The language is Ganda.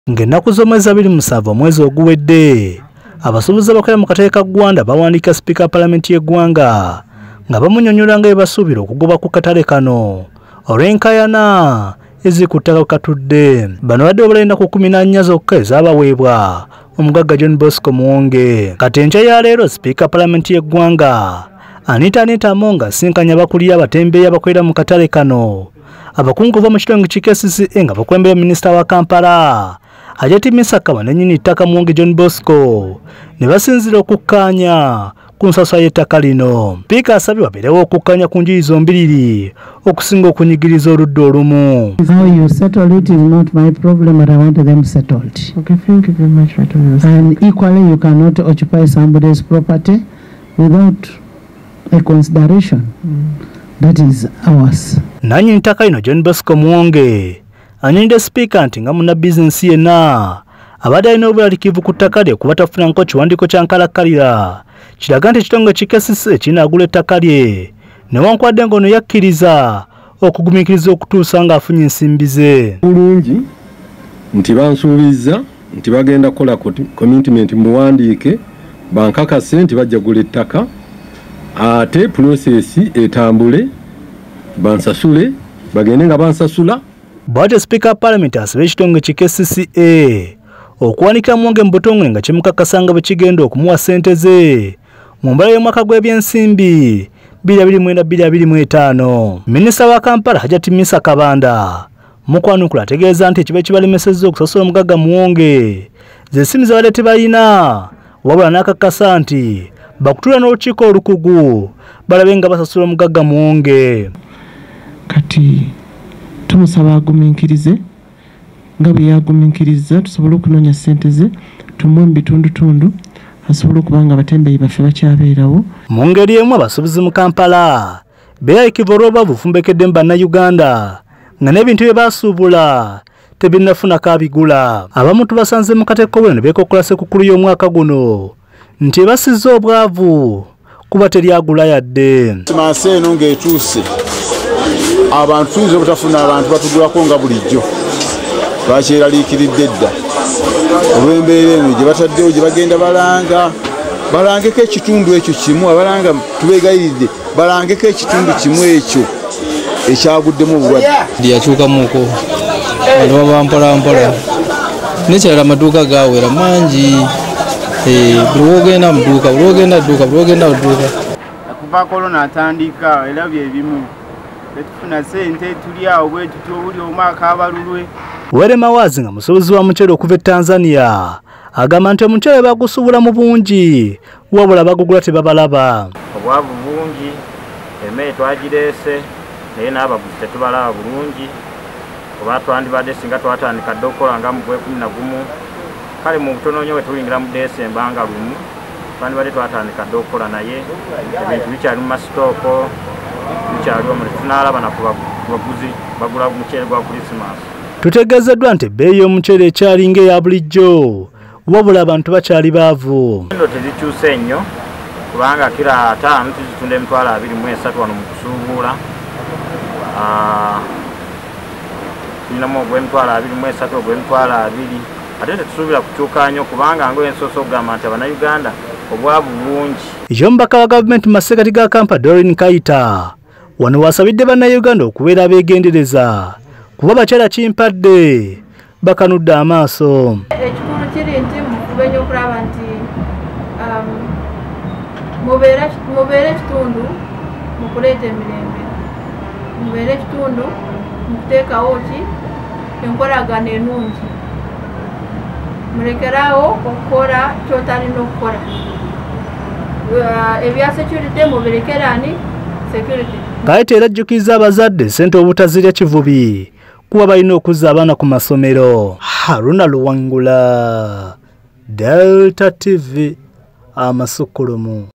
Ng'ennaku z'omwezi 27 omwezi oguwedde, abasuubuzi abakolera mu katale ka Ggwanda bawandiika sipiika Paalamenti y'eggwanga nga bamunnyonnyola nga bwe basuubira okugoba ku katale kano olw'enkaayana eziri ku ttaka katudde. Bano badde babala ennaku 14 zokka ezaabaweebwa omugagga John Bosco Muwonge. Kati enkya ya leero sipiika Paalamenti y'eggwanga Anita Amonga asinkanya abakulira abatembeeyi abakolera mu katale kano, abakungu bava mu kitongole KCCA nga bakulembera minisita wa Kampala ajatimisa kaba nennyini ttaka Muwonge John Bosco ne basinzira okukkaanya ku nsasula y'ettaka lino. Sipiika asabye wabeerewo okukkaanya ku njuyi zombiriri okusinga okunyigiriza oludda olumu. How you settle it is not my problem, but I want them settled. Okay, thank you very much. And equally, you cannot occupy somebody's property without a consideration. That is ours. Nannyini ttaka lino John Bosco Muwonge anyonidde sipiika nti nga munna bizinensi yenna abadde alina obulalikivu ku ttaka lye kuba tafunanko kiwandiiko kya nkalakkalira kiraga nti ekitongole KCCA kinaagula ettaka lye newankubadde ng'ono yakkiriza okugumiikiriza okutuusa ng'afunye ensimbi ze. Bulungi nti bansuubiza nti bagenda kukola commitment muwandiike bankakase nti bajja kugula ettaka ate prosesi etambule bansasule bagende nga bansasula. Bw'atyo sipiika Paalamenti asaba ekitongole KCCA okuwanika Muwonge mu butongole nga kimukakasa nga bwe kigenda okumuwa ssente ze mu mbala y'omwaka gw'ebyensimbi 2024-2025. Minisita wa Kampala Hajjatimisa Kabanda mukwanukula ategeeza nti ekiba ekibalemesezza okusasula omugagga Muwonge ze ssimu ze badde tebalina, wabula n'akakasa nti bakutuula n'olukiiko olukugu balabe nga basasula omugagga Muwonge. Kati tumusaba agumiikirize nga bwe yagumiikiriza tusobole okunoonya ssente ze tumuwe mu bitundutundu asobole okuba nga abatembeeyi baffe bakyabeerawo. Mu ngeri emu abasuubuzi mu Kampala beerayikivu olw'obwavu bufumbekedde mu bannayuganda nga n'ebintu bye baasuubula tebinnafunako abigula. Abamu tubasanze mu kateeko ne beekokkola ssekukkulu y'omwaka guno nti basizza obwavu kuba teryagula yadde. Simansi eno ng'etuuse abantu tuyinza obutafuna abantu batugulako nga bulijjo bakyeraliikiridde dda olw'embeera eno gye bataddewo gye bagenda balangeko ekitundu ekyo kimu abalanga tubeegayiridde balangeko ekitundu kimu ekyo ekyaguddemu obulwadde. Yakyukamuuko wano baba mpolampola nekyala amaduuka gaawera mangi buli wogenda muduuka buli wogenda dduuka buli wogenda dduuka. Kuva korona atandika era bye bimu betufuna ssente tuli awo bwe tutyo buli omu akaabalulwe. Were Mawazi nga musuubuzi wa muceere okuva e Tanzania agamba nti omuceere bagusuubula mu bungi wabula bagugula tebabalaba. Obwavu bungi emmere twagireese naye n'abaguzi tetubalaba bulungi oba twandibadde singa twatandika dde okukola nga mu 11 kale mu butono nnyo bwe tuyingira mu Desemba nga lumu twandibadde twatandika dde okukola naye ebintu bikyali mu masitooko bikyaliwo mu tunaalaba naku baguzi bagula omuceere gwa Krismasi. Tutegeezeddwa nti ebbeeyi y'omuceere ekyali ng'eya bulijjo wabula abantu bakyali baavu. Endo tezikyuse nnyo kubanga kira 5 tuzitunda emitwalo 23 wano mu kusuubula. Tulinamu ogw'emitwalo 23 ogw'emitwalo 2 ate tetusuubira kukyuka nnyo kubanga ng'ensoso okugamba nti Abannayuganda obwavu bungi. Omubaka wa gavumenti mu masekkati ga Kampala Doreen Kaita wano wasabidde Bannayuganda okubeera abeegendereza kuba bakyala kimpadde bakanudde amaaso. Ekikulu kiri nti mufube nnyo okulaba nti mubeere ekitundu mu kuleeta emirembe, mubeere ekitundu mu kuteekawo enkolagana ennungi, mulekerawo okukola kyotalina okukola. Ebya security mubirekerani security. Kaita era ajjukizza abazadde ssente obutazirya kivubi kuba balina okuzza abaana ku masomero. Haruna Luwangula, Delta TV, Amasukulumu.